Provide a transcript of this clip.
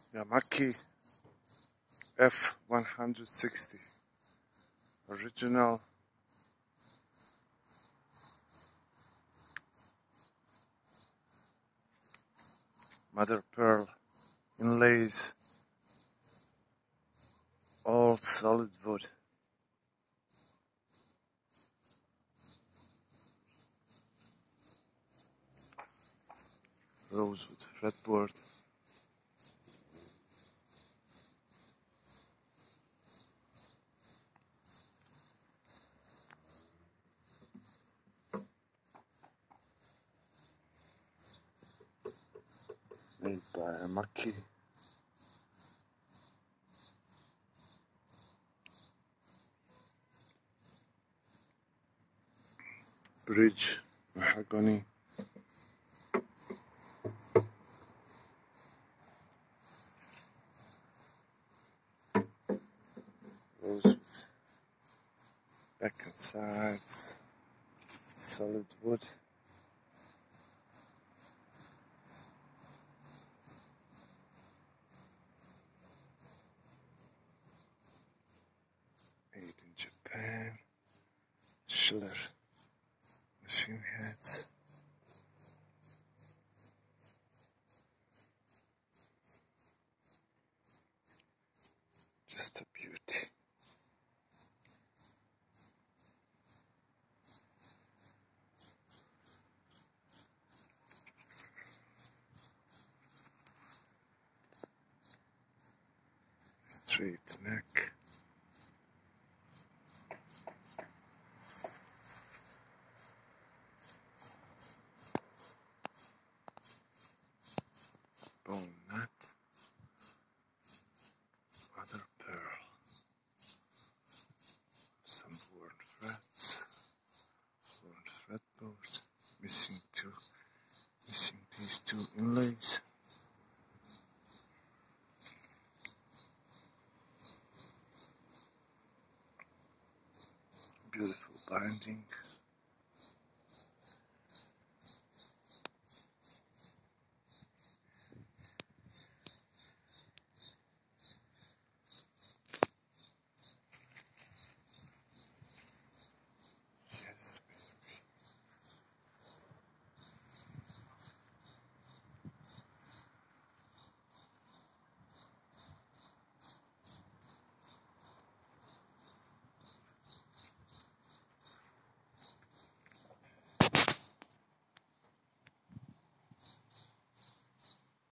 YAMAKI F 160 original mother pearl inlays, all solid wood. Rosewood fretboard. Made by YAMAKI. Bridge, mahogany. Rosewood. Back and sides. Solid wood. Made in Japan. Schiller machine heads. Just a beauty. Straight neck. Bone nut. Mother pearl. Some worn threads. Worn fretboard. Missing these two